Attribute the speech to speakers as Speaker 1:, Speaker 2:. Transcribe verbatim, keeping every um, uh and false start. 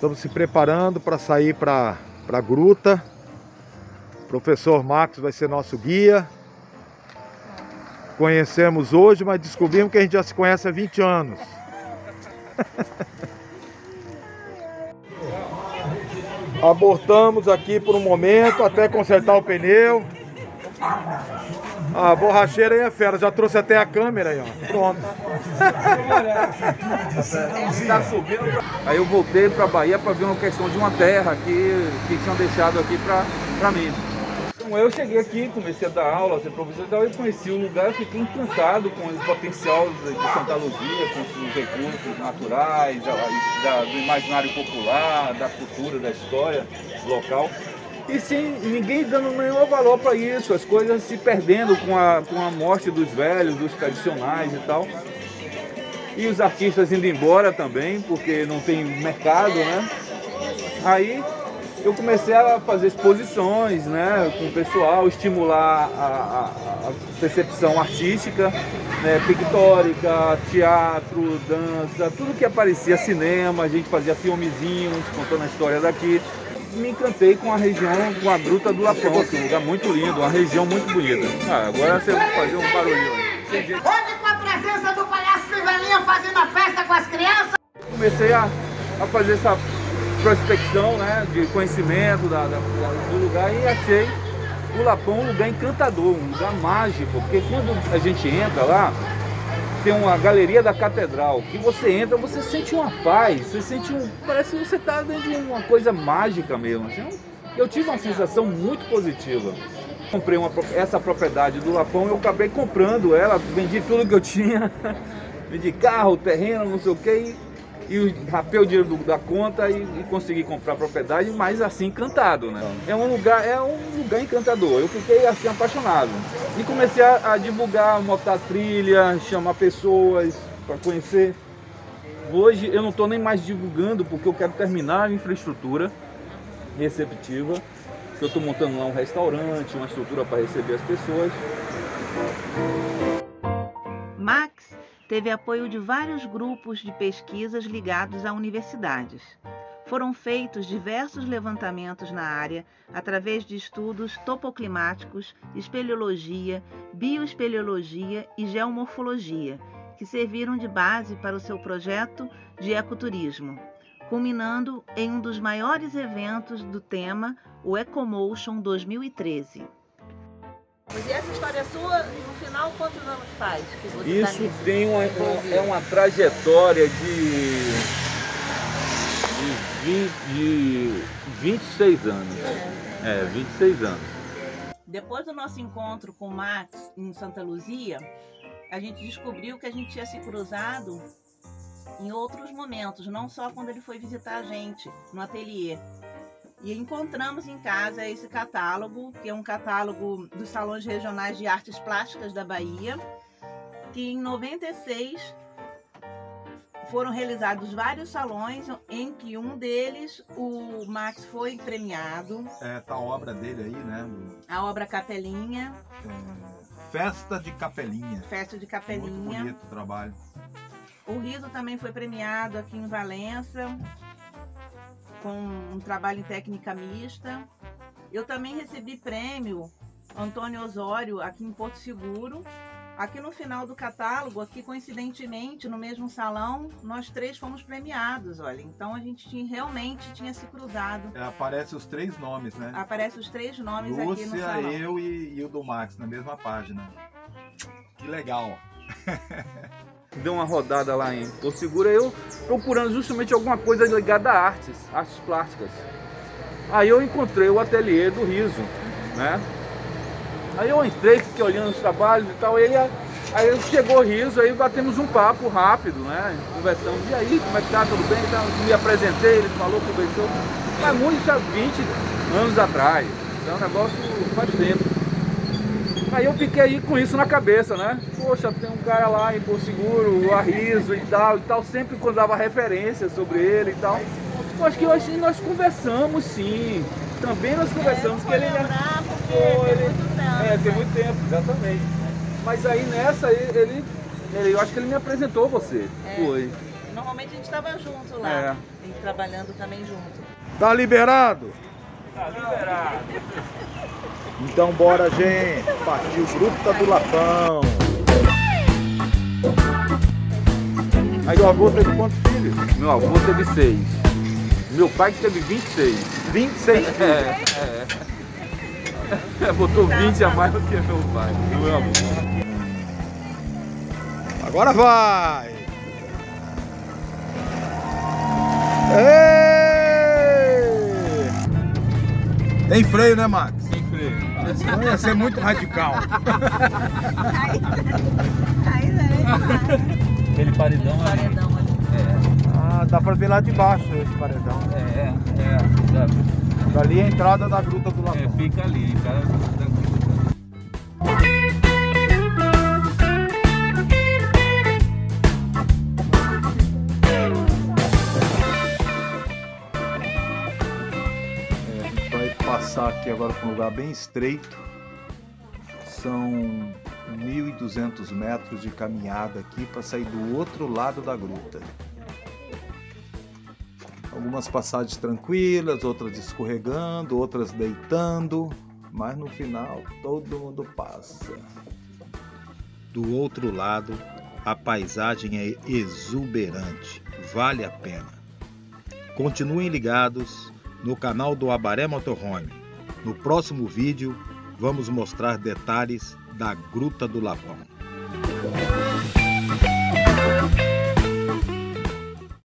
Speaker 1: Estamos se preparando para sair para a gruta. O professor Max vai ser nosso guia. Conhecemos hoje, mas descobrimos que a gente já se conhece há vinte anos. Abortamos aqui por um momento até consertar o pneu. A borracheira aí é fera, já trouxe até a câmera aí, ó. Pronto.
Speaker 2: Tá subindo. Aí eu voltei para a Bahia para ver uma questão de uma terra que, que tinham deixado aqui para mim. Então eu cheguei aqui, comecei a dar aula, ser professor e tal, e conheci o lugar, eu fiquei encantado com o potencial de Santa Luzia, com os recursos naturais, da, da, do imaginário popular, da cultura, da história local. E sem ninguém dando nenhum valor para isso, as coisas se perdendo com a, com a morte dos velhos, dos tradicionais e tal. E os artistas indo embora também, porque não tem mercado, né? Aí eu comecei a fazer exposições, né, com o pessoal, estimular a, a, a percepção artística, né, pictórica, teatro, dança, tudo que aparecia, cinema, a gente fazia filmezinhos contando a história daqui. Me encantei com a região, com a Gruta do Lapão, que é um lugar muito lindo, uma região muito bonita. Ah, agora você vai fazer um barulhinho aí.
Speaker 3: Hoje com a presença do palhaço Pivelinha fazendo a festa com as crianças.
Speaker 2: Comecei a, a fazer essa prospecção, né, de conhecimento da, da, do lugar e achei o Lapão um lugar encantador, um lugar mágico, porque quando a gente entra lá, tem uma galeria da catedral, que você entra, você sente uma paz, você sente um, parece que você está dentro de uma coisa mágica mesmo. Assim, eu tive uma sensação muito positiva. Comprei uma, essa propriedade do Lapão, eu acabei comprando ela, vendi tudo que eu tinha, vendi carro, terreno, não sei o que, e, e rapei o dinheiro do, da conta e, e consegui comprar a propriedade, mas assim encantado, né? É um lugar, é um lugar encantador. Eu fiquei assim apaixonado e comecei a, a divulgar, montar trilha, chamar pessoas para conhecer. Hoje eu não estou nem mais divulgando porque eu quero terminar a infraestrutura receptiva. Eu estou montando lá um restaurante, uma estrutura para receber as pessoas.
Speaker 4: Max teve apoio de vários grupos de pesquisas ligados a universidades. Foram feitos diversos levantamentos na área através de estudos topoclimáticos, espeleologia, bioespeleologia e geomorfologia, que serviram de base para o seu projeto de ecoturismo, culminando em um dos maiores eventos do tema, o Ecomotion dois mil e treze.
Speaker 5: E essa história sua, no final, quantos anos faz que você
Speaker 2: Isso
Speaker 5: tá
Speaker 2: tem uma, uma, é uma trajetória de, de, vinte, de vinte e seis anos. É, vinte e seis anos.
Speaker 4: Depois do nosso encontro com o Max em Santa Luzia, a gente descobriu que a gente tinha se cruzado em outros momentos, não só quando ele foi visitar a gente no ateliê. E encontramos em casa esse catálogo, que é um catálogo dos Salões Regionais de Artes Plásticas da Bahia, que em noventa e seis foram realizados vários salões, em que um deles o Max foi premiado.
Speaker 1: É, tá a obra dele aí, né? Do...
Speaker 4: A obra Capelinha.
Speaker 1: É, Festa de Capelinha.
Speaker 4: Festa de Capelinha.
Speaker 1: Muito bonito o trabalho.
Speaker 4: O Riso também foi premiado aqui em Valença, com um trabalho em técnica mista. Eu também recebi prêmio Antônio Osório aqui em Porto Seguro. Aqui no final do catálogo, aqui coincidentemente, no mesmo salão, nós três fomos premiados, olha. Então a gente tinha, realmente tinha se cruzado.
Speaker 1: É, aparece os três nomes, né?
Speaker 4: Aparece os três nomes
Speaker 1: Lúcia,
Speaker 4: aqui no salão.
Speaker 1: eu e, e o do Max na mesma página. Que legal.
Speaker 2: Deu uma rodada lá em Porto Seguro, eu procurando justamente alguma coisa ligada a artes, artes plásticas. Aí eu encontrei o ateliê do Riso, né? Aí eu entrei, fiquei olhando os trabalhos e tal, ele, aí chegou o Riso, aí batemos um papo rápido, né? Conversamos, e aí, como é que tá, tudo bem? Então, me apresentei, ele falou, conversou, mas muito já vinte anos atrás, então é um negócio faz tempo. Aí eu fiquei aí com isso na cabeça, né? Poxa, tem um cara lá em Porto Seguro, o Arriso e tal, e tal, sempre quando dava referência sobre ele e tal. Eu acho que hoje nós conversamos sim, também nós conversamos,
Speaker 5: é,
Speaker 2: que ele...
Speaker 5: lembrar, porque
Speaker 2: Pô,
Speaker 5: tem
Speaker 2: ele
Speaker 5: muito tempo.
Speaker 2: é, tem muito tempo, exatamente. Mas aí nessa, ele, ele, eu acho que ele me apresentou você,
Speaker 5: É.
Speaker 2: foi.
Speaker 5: Normalmente a gente estava junto lá,
Speaker 2: É.
Speaker 5: e trabalhando também junto.
Speaker 1: Tá liberado?
Speaker 2: Tá liberado.
Speaker 1: Então bora, gente. Partiu Gruta do Lapão. Aí o avô teve quantos filhos?
Speaker 2: Meu avô teve seis. Meu pai que teve vinte e seis.
Speaker 1: vinte e seis filhos.
Speaker 2: É, é. Botou vinte a mais do que meu pai, do meu avô.
Speaker 1: Agora vai! Ei! Tem freio, né, Max?
Speaker 2: Sem freio.
Speaker 1: Senão ia ser muito radical.
Speaker 5: Aí, aí,
Speaker 2: Aquele paredão ali.
Speaker 5: paredão ali.
Speaker 1: Ah, dá pra ver lá de baixo esse paredão.
Speaker 2: É, é, é. Sabe?
Speaker 1: Dali é a entrada da Gruta do
Speaker 2: É,
Speaker 1: Lapão.
Speaker 2: fica ali, cara.
Speaker 1: É, a gente vai passar aqui agora para um lugar bem estreito. São mil e duzentos metros de caminhada aqui para sair do outro lado da gruta. Algumas passagens tranquilas, outras escorregando, outras deitando, mas no final todo mundo passa. Do outro lado, a paisagem é exuberante, vale a pena. Continuem ligados no canal do Abaré Motorhome. No próximo vídeo, vamos mostrar detalhes da Gruta do Lapão.